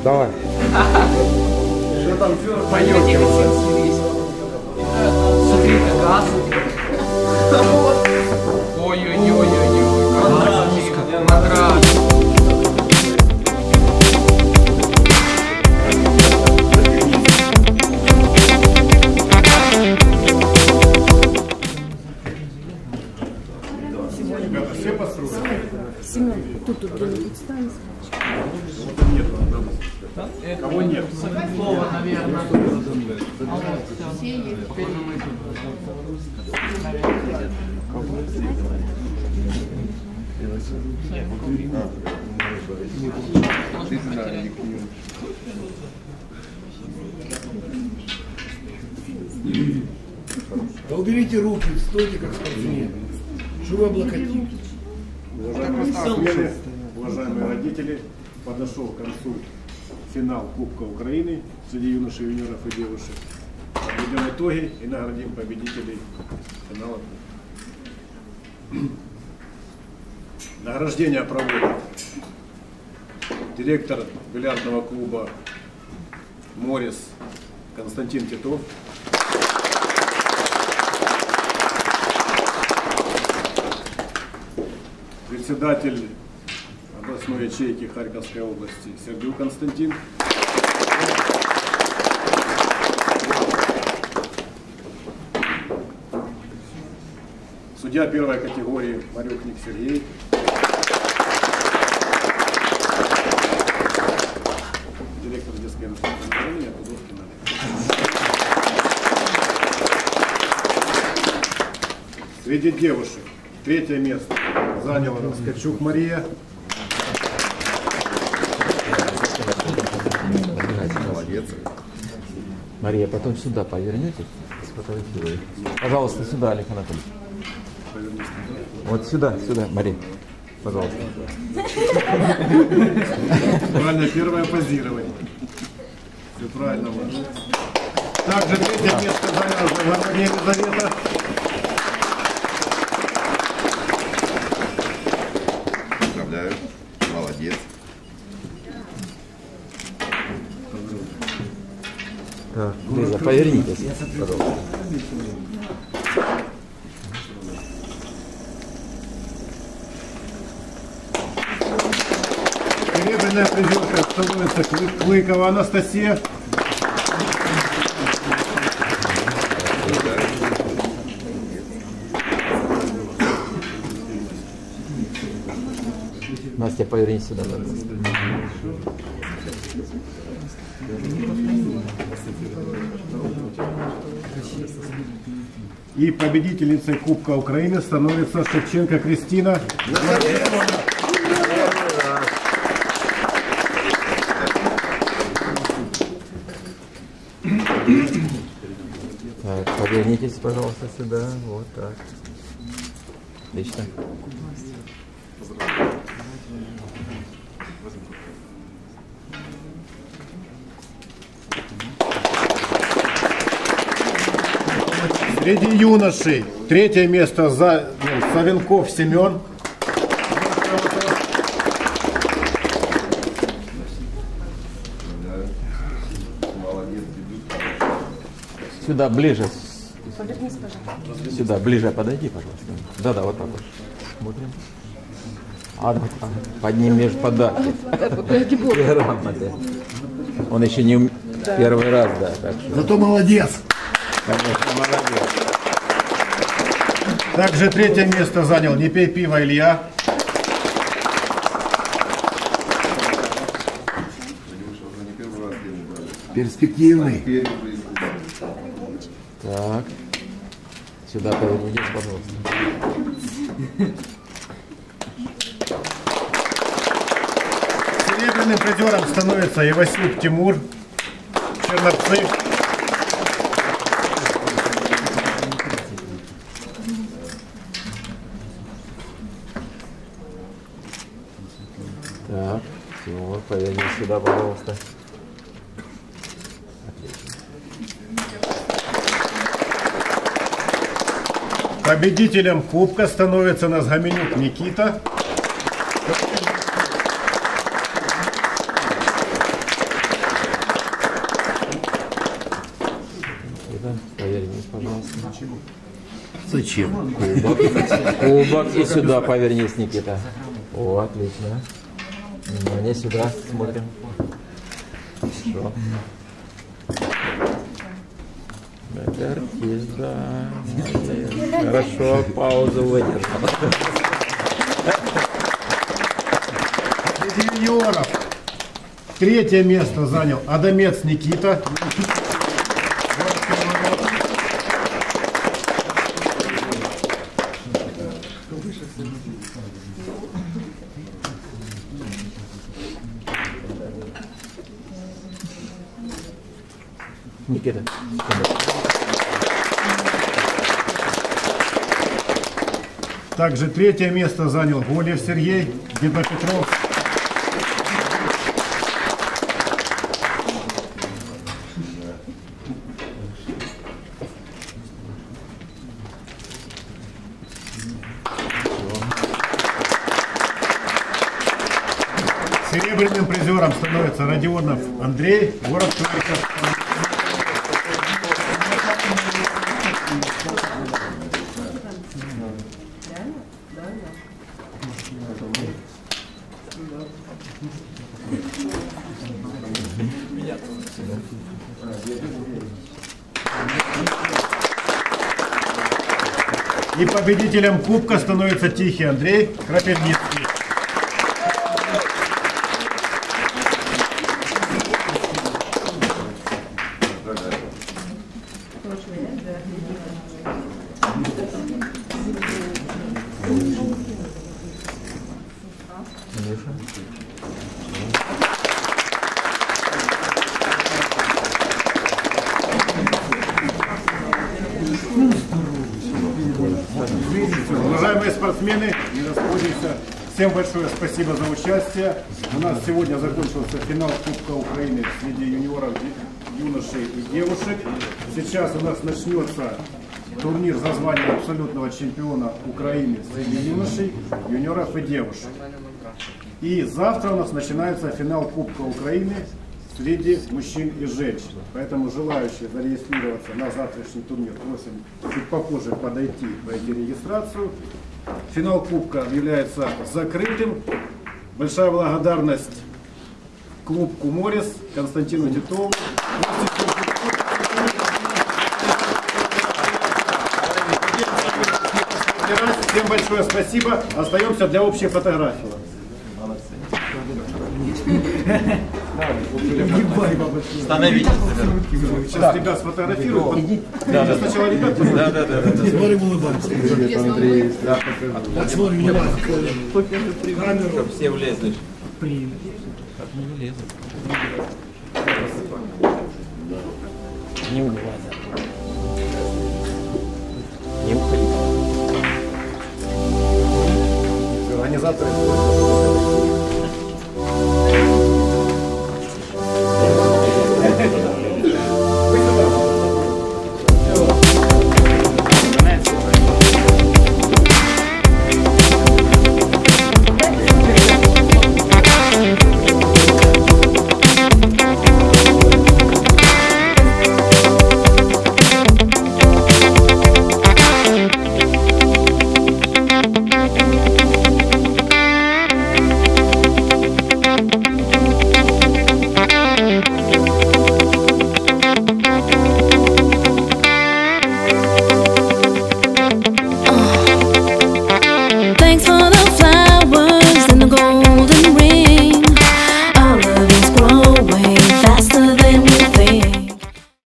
Давай. Что там поете? Смотри, газ. Ой-ой-ой-ой-ой. Матрас. Все построили? Семен, тут где-нибудь станет. Кого нет? Слово, наверное. Все есть. Да уберите руки, стойте как спортсмен. Что вы облокотите? Уважаемые родители, подошел к концу финал Кубка Украины среди юношей, юниоров и девушек. Подведем итоги и наградим победителей финала. Награждение проводит директор бильярдного клуба «Морис» Константин Титов. Председатель областной ячейки Харьковской области Сердюк Константин. Судья первой категории Марюхник Сергей. Директор детской национальной Пудовкин Олег. Среди девушек третье место заняла Раскачук Мария. Молодец. Мария, потом сюда повернете, сфотографируй. Пожалуйста, сюда, Олег Анатольевич. Вот сюда, сюда, Мария. Пожалуйста. Правильно, первое позирование. Все правильно, молодец. Также третье место заняла Мария Елизавета. Поздравляю. Молодец. Так, Лиза, повернитесь, пожалуйста. Серебряная призерка становится Клыкова Анастасия. Настя, повернись сюда. И победительницей Кубка Украины становится Шевченко Кристина. Так, повернитесь, пожалуйста, сюда. Вот так. Отлично. Среди юношей третье место занял Савенков Семен. Сюда, ближе. Повернись, пожалуйста. Сюда, ближе подойди, пожалуйста. Да-да, вот так вот. Смотрим. Поднимешь подарки. Грамоты. Он еще не первый раз, да. Так что, Зато молодец. конечно, молодец. Также третье место занял Не пей пиво Илья. Перспективный. Так. Сюда повернитесь, пожалуйста. Серебряным призером становится Ивасюк Тимур. Черновцы. Так, Тимур, повернись сюда, пожалуйста. Победителем Кубка становится Назгаменюк Никита. Зачем? Кубок. И сюда повернись, Никита. О, отлично. Внимание, сюда смотрим. Хорошо. Это артист, да. Хорошо, паузу выдержал. Среди юниоров третье место занял Адамец Никита. Никита. Также третье место занял Голев Сергей, Днепропетровск. Серебряным призером становится Родионов Андрей, город Харьков. И победителем кубка становится Тихий Андрей, Крапивницкий. Уважаемые спортсмены, не расходимся. Всем большое спасибо за участие. У нас сегодня закончился финал Кубка Украины среди юниоров, юношей и девушек. Сейчас у нас начнется турнир за звание абсолютного чемпиона Украины среди юношей, юниоров и девушек. И завтра у нас начинается финал Кубка Украины среди мужчин и женщин. Поэтому желающие зарегистрироваться на завтрашний турнир просим чуть попозже подойти, пройти регистрацию. Финал Кубка является закрытым. Большая благодарность клубу «Морис», Константину Титову. Всем большое спасибо. Остаемся для общей фотографии. Становитесь. Сейчас ребят сфотографируют. Да. Сначала ребят. Да. Смотрим, улыбаемся. Смотрим, улыбаемся. Чтобы все влезли. Не уходи. Не уходи. Организаторы.